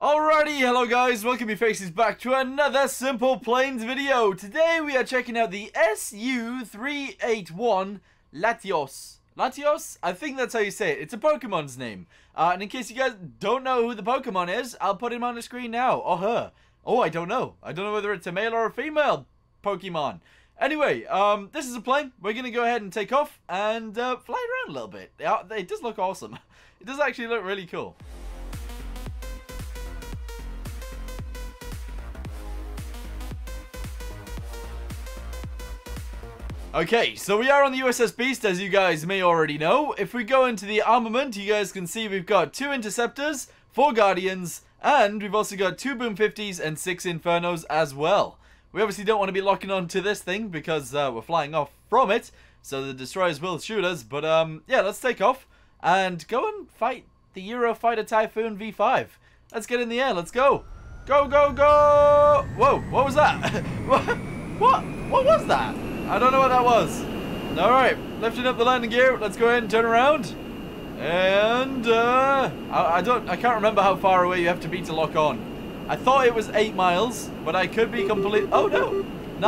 Alrighty, hello guys, welcome your faces back to another Simple Planes video. Today we are checking out the SU-381 Latios. Latios? I think that's how you say it. It's a Pokemon's name. And in case you guys don't know who the Pokemon is, I'll put him on the screen now. Or her. Oh, I don't know. I don't know whether it's a male or a female Pokemon. Anyway, this is a plane. We're going to go ahead and take off and fly around a little bit. It does look awesome. It does actually look really cool. Okay, so we are on the USS Beast, as you guys may already know. If we go into the armament, you guys can see we've got 2 Interceptors, 4 Guardians, and we've also got 2 Boom 50s and 6 Infernos as well. We obviously don't want to be locking on to this thing because we're flying off from it, so the destroyers will shoot us. But yeah, let's take off and go and fight the Eurofighter Typhoon V5. Let's get in the air, let's go. Go, go, go! Whoa, what was that? What was that? I don't know what that was. Alright, lifting up the landing gear. Let's go ahead and turn around. And I can't remember how far away you have to be to lock on. I thought it was 8 miles, but I could be complete. Oh no,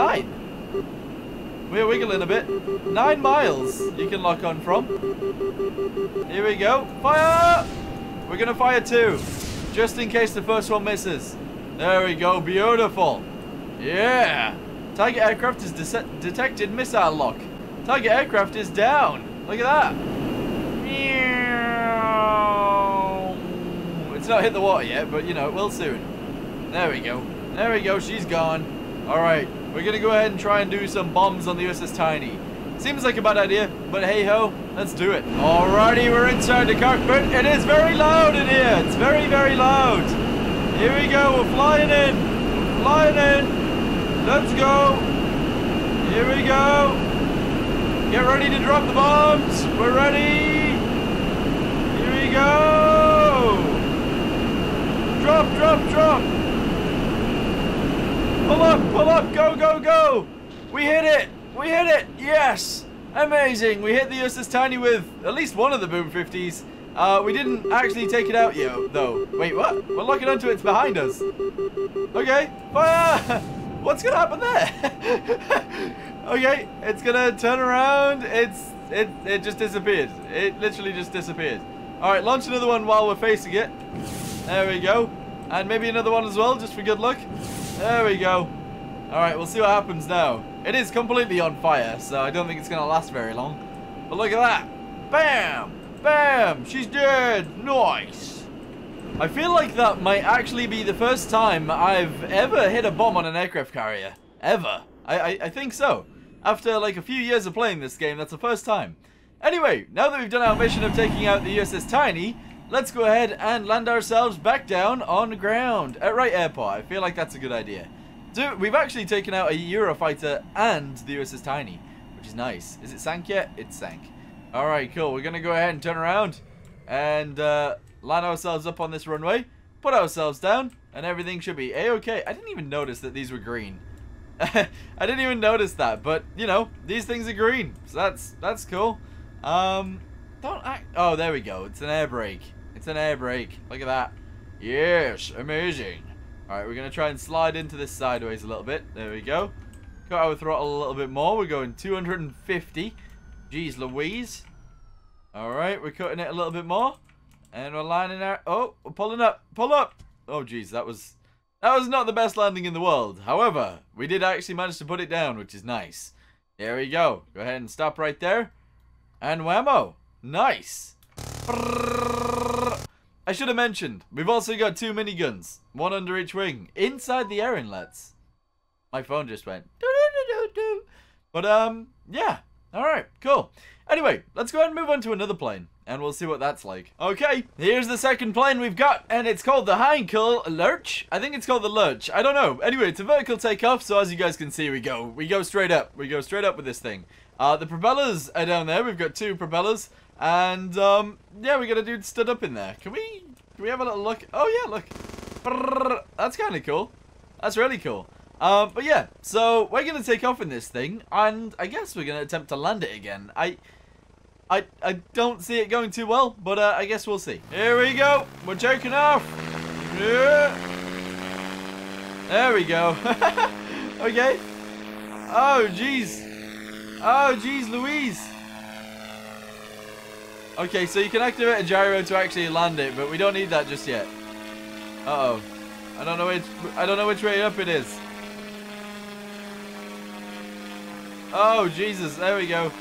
9. We're wiggling a bit. 9 miles you can lock on from. Here we go. Fire! We're gonna fire 2, just in case the first one misses. There we go. Beautiful. Yeah. Target aircraft is detected missile lock. Target aircraft is down. Look at that. It's not hit the water yet, but you know, it will soon. There we go. There we go. She's gone. Alright. We're going to go ahead and try and do some bombs on the USS Tiny. Seems like a bad idea, but hey ho, let's do it. Alrighty, we're inside the cockpit. It is very loud in here. It's very, very loud. Here we go. We're flying in. We're flying in. Let's go. Here we go. Get ready to drop the bombs. We're ready. Here we go. Drop, drop, drop. Pull up, pull up. Go, go, go. We hit it. We hit it. Yes. Amazing. We hit the USS Tiny with at least one of the Boom 50s. We didn't actually take it out yet, though. Wait, what? We're locking onto it. It's behind us. Okay. Fire. What's gonna happen there? Okay, it's gonna turn around. It just disappeared. It literally just disappeared. Alright, launch another one while we're facing it. There we go. And maybe another one as well, just for good luck. There we go. Alright, we'll see what happens now. It is completely on fire, so I don't think it's gonna last very long. But look at that. Bam! Bam! She's dead! Nice! I feel like that might actually be the first time I've ever hit a bomb on an aircraft carrier. Ever. I think so. After like a few years of playing this game, that's the first time. Anyway, now that we've done our mission of taking out the USS Tiny, let's go ahead and land ourselves back down on the ground at Wright Airport. I feel like that's a good idea. So we've actually taken out a Eurofighter and the USS Tiny, which is nice. Is it sank yet? It's sank. Alright, cool. We're going to go ahead and turn around and line ourselves up on this runway, put ourselves down, and everything should be a-okay. I didn't even notice that these were green. I didn't even notice that, but you know, these things are green, so that's cool. Oh, there we go. It's an air brake. It's an air brake. Look at that. Yes, amazing. All right, we're gonna try and slide into this sideways a little bit. There we go. Cut our throttle a little bit more. We're going 250. Jeez Louise. All right, we're cutting it a little bit more. And we're lining out. Oh, we're pulling up. Pull up. Oh, geez, that was not the best landing in the world. However, we did actually manage to put it down, which is nice. There we go. Go ahead and stop right there. And whammo. Nice. I should have mentioned, we've also got 2 miniguns. 1 under each wing. Inside the air inlets. My phone just went. Doo-doo-doo-doo-doo. But, yeah. Alright, cool. Anyway, let's go ahead and move on to another plane. And we'll see what that's like. Okay, here's the second plane we've got, and it's called the Heinkel Lurch. I think it's called the Lurch. I don't know. Anyway, it's a vertical takeoff, so as you guys can see, we go straight up. We go straight up with this thing. The propellers are down there. We've got 2 propellers, and yeah, we got a dude stood up in there. Can we have a little look? Oh yeah, look. That's kind of cool. That's really cool. But yeah, so we're gonna take off in this thing, and I guess we're gonna attempt to land it again. I don't see it going too well, but I guess we'll see. Here we go. We're taking off. Yeah. There we go. Okay. Oh, jeez. Oh, jeez, Louise. Okay, so you can activate a gyro to actually land it, but we don't need that just yet. Uh-oh. I don't know which way up it is. Oh, Jesus. There we go.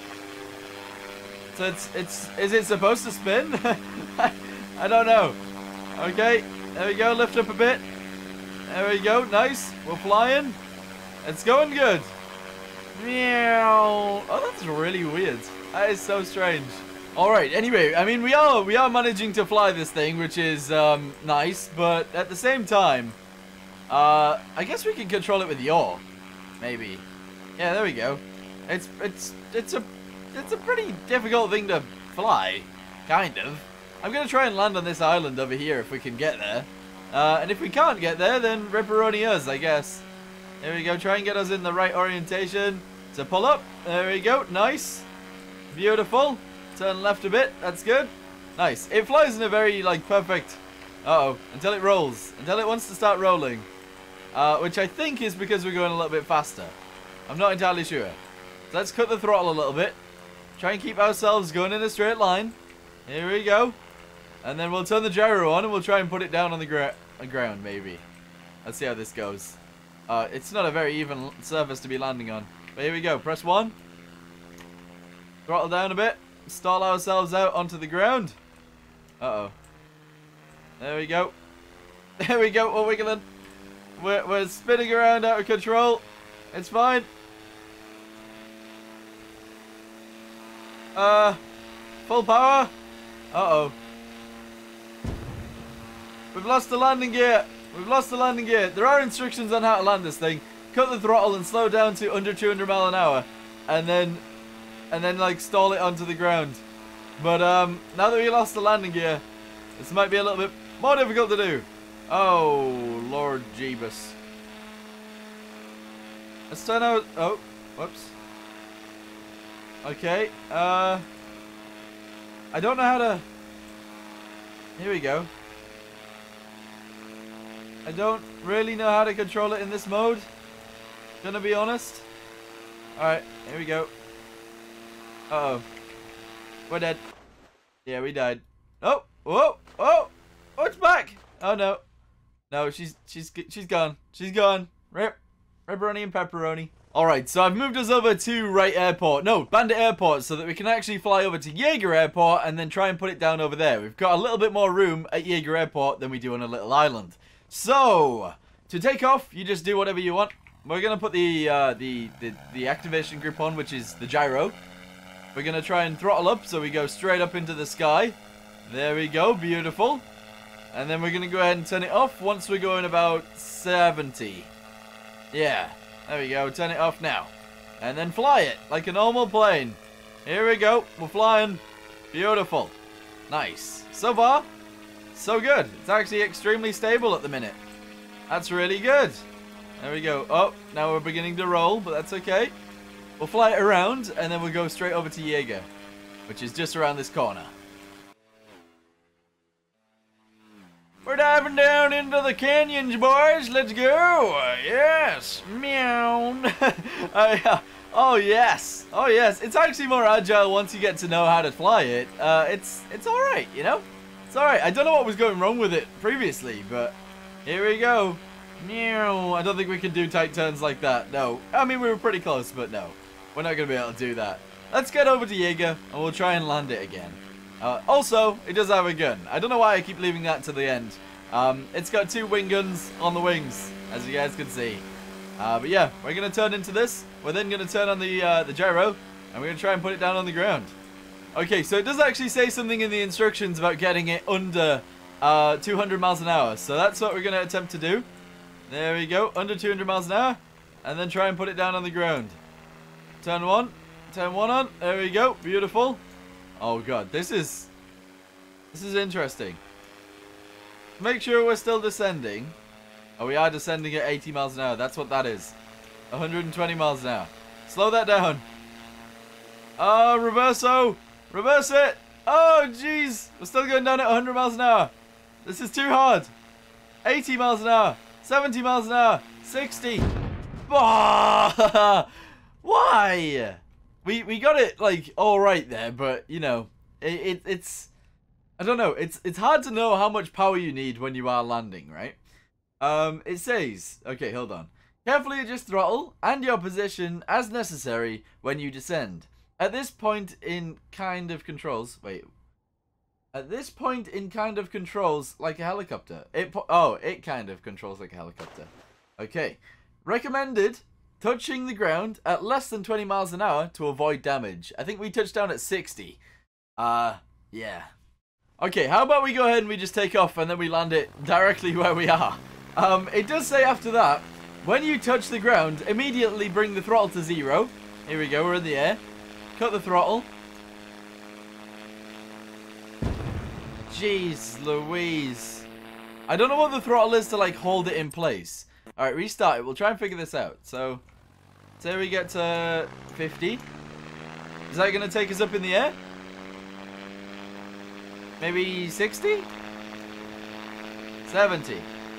So is it supposed to spin? I don't know. Okay. There we go. Lift up a bit. There we go. Nice. We're flying. It's going good. Meow. Oh, that's really weird. That is so strange. Alright, anyway, I mean, we are managing to fly this thing, which is, nice, but at the same time, I guess we can control it with yaw. Maybe. Yeah, there we go. It's a pretty difficult thing to fly. Kind of. I'm gonna try and land on this island over here if we can get there. And if we can't get there, then ripperoni us, I guess. There we go, try and get us in the right orientation to pull up. There we go, nice. Beautiful. Turn left a bit, that's good. Nice. It flies in a very, like, perfect... Uh-oh. Until it rolls. Until it wants to start rolling. Which I think is because we're going a little bit faster. I'm not entirely sure. So let's cut the throttle a little bit. Try and keep ourselves going in a straight line. Here we go. And then we'll turn the gyro on and we'll try and put it down on the ground, maybe. Let's see how this goes. It's not a very even surface to be landing on. But here we go. Press 1. Throttle down a bit. Stall ourselves out onto the ground. Uh-oh. There we go. There we go. We're wiggling. We're spinning around out of control. It's fine. Full power. Uh-oh. We've lost the landing gear. We've lost the landing gear. There are instructions on how to land this thing. Cut the throttle and slow down to under 200 miles an hour. And then like stall it onto the ground. But now that we lost the landing gear, this might be a little bit more difficult to do. Oh, Lord Jeebus. Let's turn out. Oh, whoops. Okay. I don't know how to. Here we go. I don't really know how to control it in this mode. Gonna be honest. Alright, here we go. Uh-oh. We're dead. Yeah, we died. Oh! Whoa! Oh! Oh, it's back! Oh, no. No, she's gone. She's gone. Rip. Ripperoni and pepperoni. Alright, so I've moved us over to Wright Airport. No, Bandit Airport, so that we can actually fly over to Yeager Airport and then try and put it down over there. We've got a little bit more room at Yeager Airport than we do on a little island. So, to take off, you just do whatever you want. We're going to put the activation group on, which is the gyro. We're going to try and throttle up, so we go straight up into the sky. There we go, beautiful. And then we're going to go ahead and turn it off once we're going about 70. Yeah, there we go, turn it off now. And then fly it, like a normal plane. Here we go, we're flying. Beautiful. Nice. So far, so good. It's actually extremely stable at the minute. That's really good. There we go. Oh, now we're beginning to roll, but that's okay. We'll fly it around, and then we'll go straight over to Yeager, which is just around this corner. We're diving down into the canyons, boys. Let's go. Yes. Meow. Oh, yes. Oh, yes. It's actually more agile once you get to know how to fly it. It's all right, you know? It's all right. I don't know what was going wrong with it previously, but here we go. Meow. I don't think we can do tight turns like that. No. I mean, we were pretty close, but no. We're not going to be able to do that. Let's get over to Yeager, and we'll try and land it again. Also, it does have a gun. I don't know why I keep leaving that to the end. It's got 2 wing guns on the wings, as you guys can see. But yeah, we're going to turn into this. We're then going to turn on the gyro, and we're going to try and put it down on the ground. Okay, so it does actually say something in the instructions about getting it under 200 miles an hour. So that's what we're going to attempt to do. There we go, under 200 miles an hour. And then try and put it down on the ground. Turn 1. Turn 1 on. There we go. Beautiful. Oh god, this is interesting. Make sure we're still descending. Oh, we are descending at 80 miles an hour. That's what that is. 120 miles an hour. Slow that down. Oh, reverso. Reverse it. Oh, jeez. We're still going down at 100 miles an hour. This is too hard. 80 miles an hour. 70 miles an hour. 60. Oh, why? We got it like all right there, but you know, it's I don't know. It's hard to know how much power you need when you are landing, right? It says, okay, hold on. Carefully adjust throttle and your position as necessary when you descend. At this point in kind of controls, At this point in kind of controls like a helicopter. It kind of controls like a helicopter. Okay. Recommended touching the ground at less than 20 miles an hour to avoid damage. I think we touched down at 60. Yeah. Okay, how about we go ahead and we just take off and then we land it directly where we are. It does say after that, when you touch the ground, immediately bring the throttle to 0. Here we go, we're in the air. Cut the throttle. Jeez Louise. I don't know what the throttle is to like hold it in place. Alright, restart it. We'll try and figure this out. So, say we get to 50. Is that going to take us up in the air? Maybe 60? 70.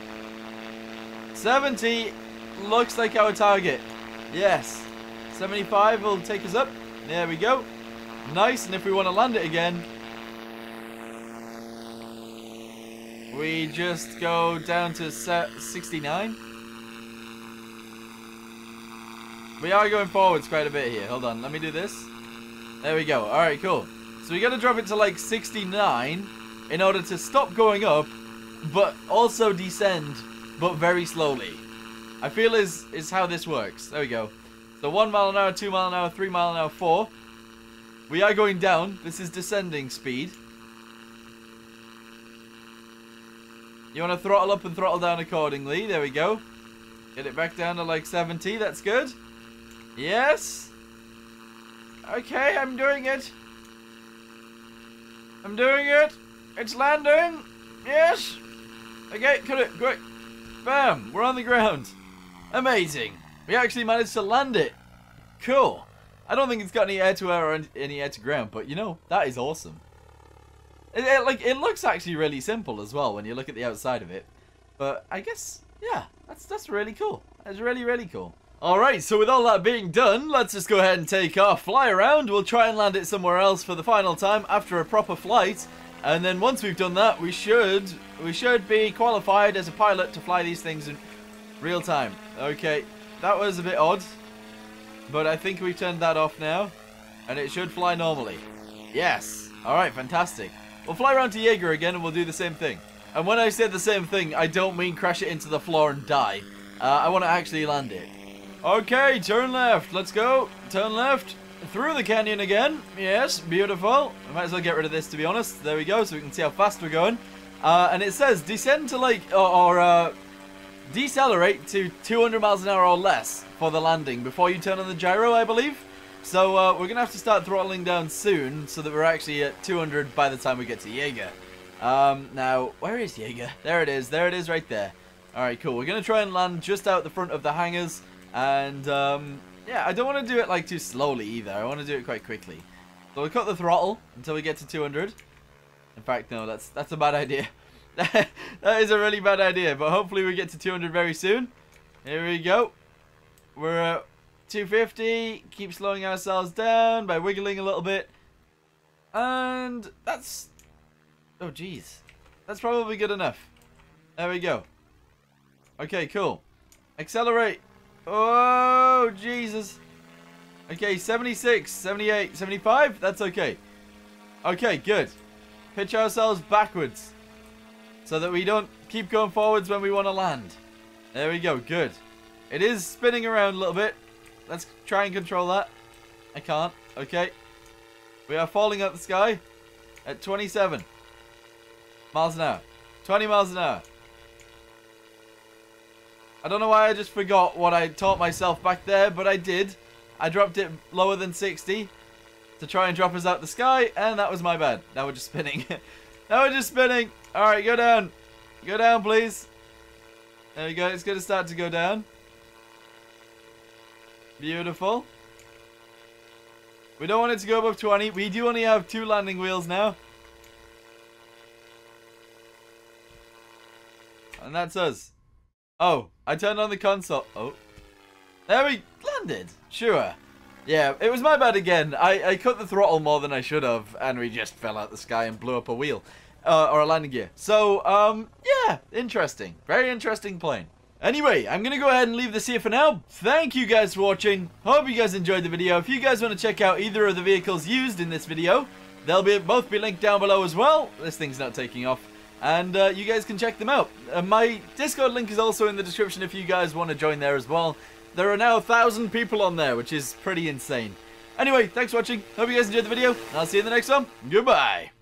70 looks like our target. Yes. 75 will take us up. There we go. Nice. And if we want to land it again, we just go down to 69. We are going forwards quite a bit here. Hold on. Let me do this. There we go. Alright, cool. So we got to drop it to like 69 in order to stop going up, but also descend, but very slowly. I feel is how this works. There we go. So 1 mile an hour, 2 mile an hour, 3 mile an hour, 4. We are going down. This is descending speed. You want to throttle up and throttle down accordingly. There we go. Get it back down to like 70. That's good. Yes. Okay, I'm doing it. I'm doing it. It's landing. Yes. Okay, cut it. Quick. Bam. We're on the ground. Amazing. We actually managed to land it. Cool. I don't think it's got any air to air or any air to ground, but you know, that is awesome. It looks actually really simple as well when you look at the outside of it. But I guess, yeah, that's really cool. That's really, really cool. Alright, so with all that being done, let's just go ahead and take off. Fly around. We'll try and land it somewhere else for the final time after a proper flight. And then once we've done that, we should be qualified as a pilot to fly these things in real time. Okay, that was a bit odd. But I think we've turned that off now. And it should fly normally. Yes. Alright, fantastic. We'll fly around to Jaeger again and we'll do the same thing. And when I say the same thing, I don't mean crash it into the floor and die. I want to actually land it. Okay, turn left. Let's go. Turn left. Through the canyon again. Yes, beautiful. I might as well get rid of this, to be honest. There we go, so we can see how fast we're going. And it says descend to like, or decelerate to 200 miles an hour or less for the landing before you turn on the gyro, I believe. So we're going to have to start throttling down soon so that we're actually at 200 by the time we get to Jaeger. Now, where is Jaeger? There it is. There it is right there. Alright, cool. We're going to try and land just out the front of the hangars. And, yeah, I don't want to do it, like, too slowly either. I want to do it quite quickly. So we'll cut the throttle until we get to 200. In fact, no, that's a bad idea. That is a really bad idea. But hopefully we get to 200 very soon. Here we go. We're at 250. Keep slowing ourselves down by wiggling a little bit. And that's... oh, jeez. That's probably good enough. There we go. Okay, cool. Accelerate. Oh, Jesus. Okay, 76, 78, 75. That's okay. Okay, good. Pitch ourselves backwards so that we don't keep going forwards when we want to land. There we go. Good. It is spinning around a little bit. Let's try and control that. I can't. Okay. We are falling out the sky at 27 miles an hour. 20 miles an hour. I don't know why I just forgot what I taught myself back there, but I did. I dropped it lower than 60 to try and drop us out the sky, and that was my bad. Now we're just spinning. Now we're just spinning. Alright, go down. Go down, please. There we go. It's going to start to go down. Beautiful. We don't want it to go above 20. We do only have 2 landing wheels now. And that's us. Oh, I turned on the console. Oh. There we landed. Sure. Yeah, it was my bad again. I cut the throttle more than I should have, and we just fell out the sky and blew up a wheel. Or a landing gear. So, yeah, interesting. Very interesting plane. Anyway, I'm going to go ahead and leave this here for now. Thank you guys for watching. Hope you guys enjoyed the video. If you guys want to check out either of the vehicles used in this video, they'll both be linked down below as well. This thing's not taking off. And you guys can check them out. My Discord link is also in the description if you guys want to join there as well. There are now 1,000 people on there, which is pretty insane. Anyway, thanks for watching. Hope you guys enjoyed the video. I'll see you in the next one. Goodbye.